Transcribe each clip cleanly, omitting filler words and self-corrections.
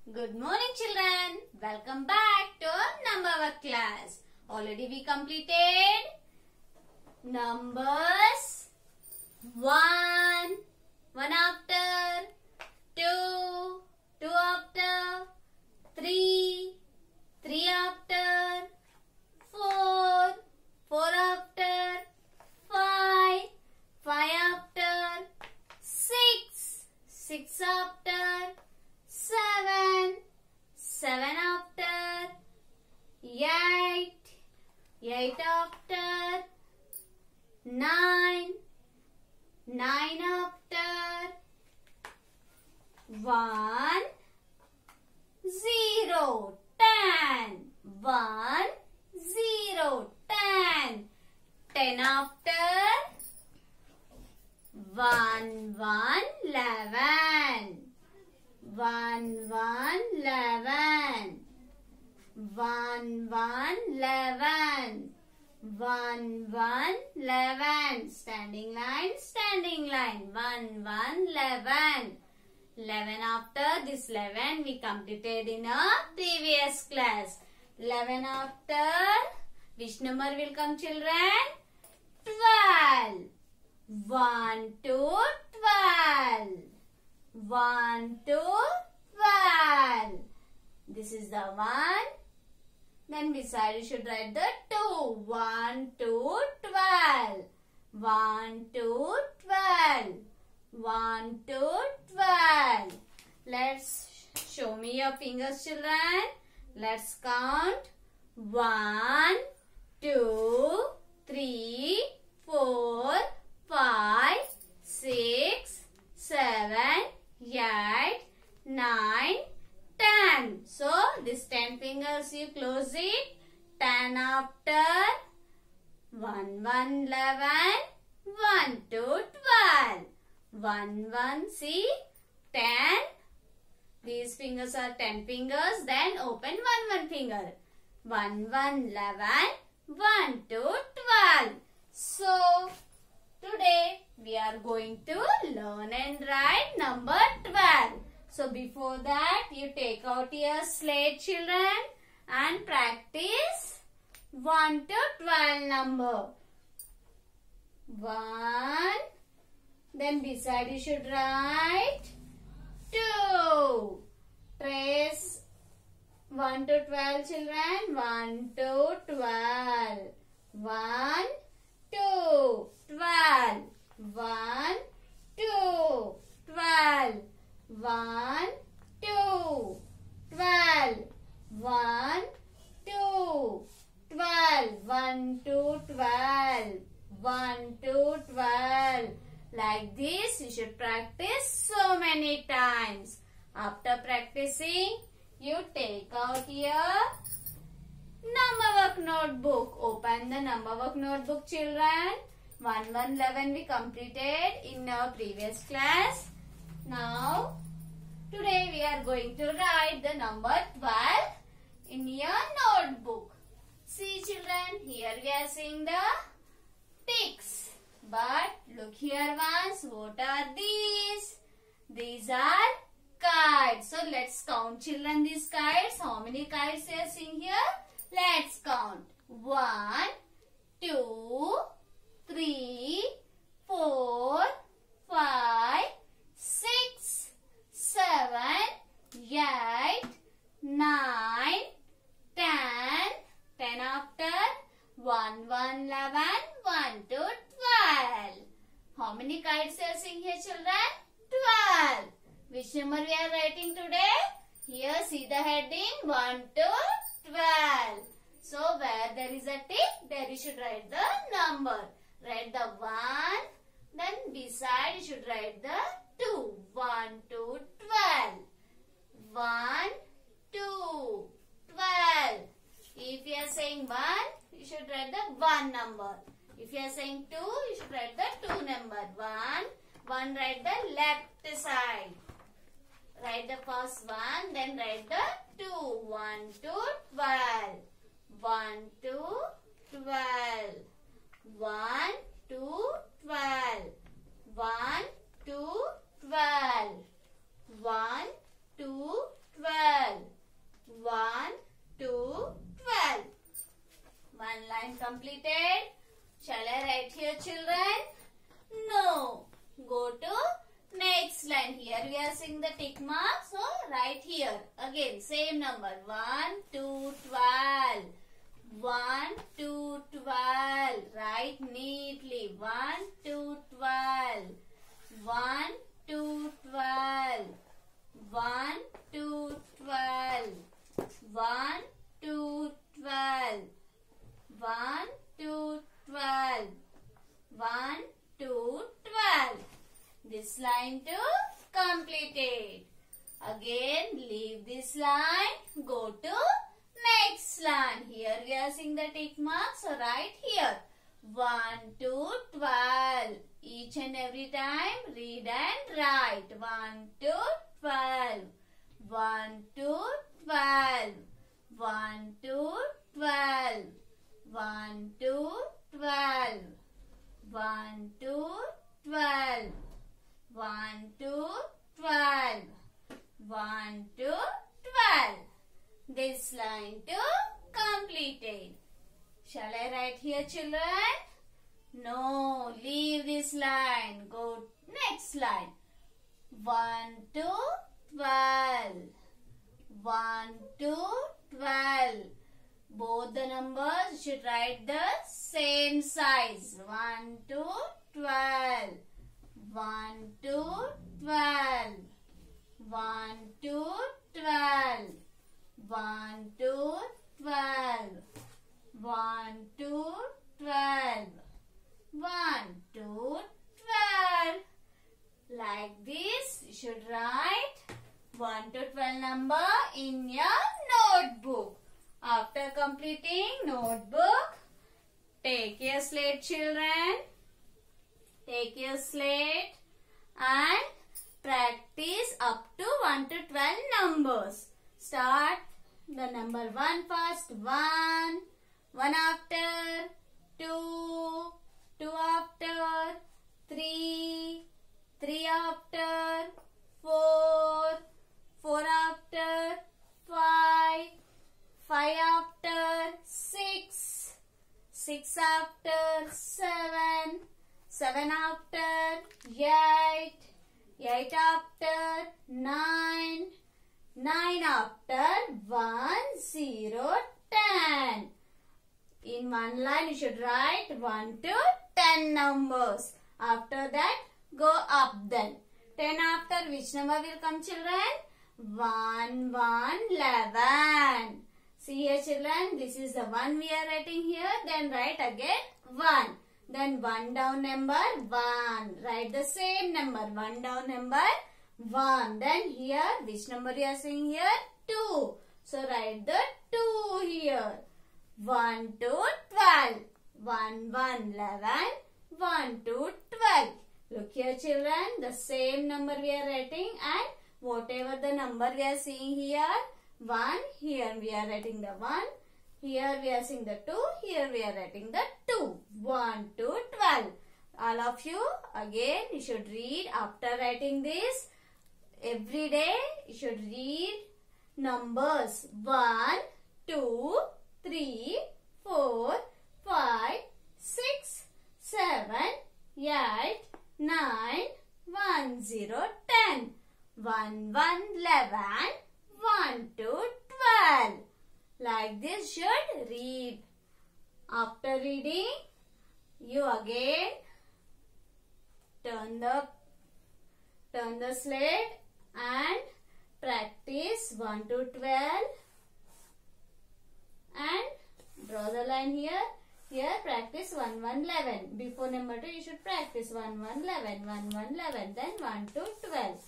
Good morning, children. Welcome back to number work class. Already we completed numbers 1 after, 2 after, 3 after, 4 after, 5 after, 6 after, 7 after, 8 after, 9 after, 1 0 10 1 0 10 10 after, 1 11 1 11 1 11 1 11 standing line 1 11 11 after. This 11 we completed in a previous class. 11 after, which number will come, children? 12 1 to 12 1 to 12. This is the 1. Then beside you should write the 2. 1 to 12. 1 to 12. 1 to 12. Let's show me your fingers, children. Let's count. 1, 2, 3, 4, 5, 6, 7, 8, 9, 10. So this 10 fingers you close it. 10 after, 1 11 1 to 12. 1 see 10. These fingers are 10 fingers. Then open one finger. 1 11 1 to 12. So today we are going to learn and write number 12. So before that you take out your slate, children, and practice 1 to 12 number. 1. Then beside you should write 2. Trace 1 to 12, children. 1 to 12. 1 2 12 1 2 12 1 2 12 1 2 12 1 to 12 1 to 12. Like this you should practice so many times. After practicing, you take out your number work notebook. Open the number work notebook, children. 1 11 we completed in our previous class. Now today we are going to write the number 12 in your notebook. See, children, here we are seeing the ticks. But look here once. What are these? These are kites. So let's count, children, these kites. How many kites you are seeing here? Let's count. 1 2 3 4 5 6 7 8 9 10. 10 after, 1 11 1 to 12. How many kites you are seeing here, children? 12. Which number we are writing today? Here see the heading 1 to 12. So where there is a tick, there you should write the number. Write the 1. Then beside you should write the 2. 1 to 12. 1 2 12. If you are saying 1, you should write the 1 number. If you are saying 2, you should write the 2 number. 1 write the left side. Write the first one, then write the 2. 1 to 12. 1 to 12. 1 to 12. 1 to 12. 1 to 12. So write here. Again, same number. 1 to 12. 1 to 12. Write neatly. 1 to 12. 1 to 12. 1 to 12. 1 to 12. 1 to 12. 1 to 12. This line to completed. Again, leave this line. Go to next line. Here we are seeing the tick mark. So write here. 1 to 12. Each and every time read and write. 1 to 12. 1 to 12. 1 to 12. 1 to 12. 1 to 12. 1 to 12. 1 to 12. This line to completed. Shall I write here, children? No, leave this line. Go next line. 1 to 12. 1 to 12. Both the numbers should write the same size. 1 to 12. 1 to 12. 1 to 12. 1 to 12. 1 to 12. 1 to 12. Like this, you should write 1 to 12 number in your notebook. After completing notebook, take your slate, children. Take your slate and practice up to 1 to 12 numbers. Start the number 1 first. 1. 1 after. 2. 2 after. 3. 3 after. 4. 4 after. 5. 5 after. 6. 6 after. 7. 7 after. 8. 8 after. 9. 9 after. 1, 0, 10. In one line you should write 1 to 10 numbers. After that go up then. 10 after which number will come, children? 1, 1, 11. See here, children, this is the one we are writing here. Then write again 1. Then 1 down number 1. Write the same number. 1 down number 1. Then here, which number you are seeing here? 2. So write the 2 here. 1 to 12. 1, 1, 11. 1 to 12. Look here, children. The same number we are writing, and whatever the number we are seeing here, 1. Here we are writing the 1. Here we are seeing the 2. Here we are writing the 2. 1 to 12. All of you, again, you should read after writing this. Every day, you should read numbers 1, 2, 3, 4, 5, 6, 7, 8, 9, 1, 0, 10. 1, 1, 11. 1 to 12. Like this should read. After reading, you again turn the slate and practice 1 to 12 and draw the line here. Here practice 1, 1, 11. Before number 2 you should practice 1, 1, 11, 1, 1, 11, then 1 to 12.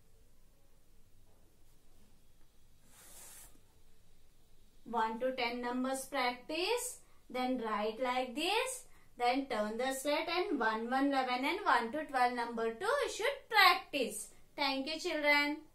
1 to 10 numbers practice. Then write like this. Then turn the slate and 1, 1, 11 and 1 to 12 number 2 you should practice. Thank you, children.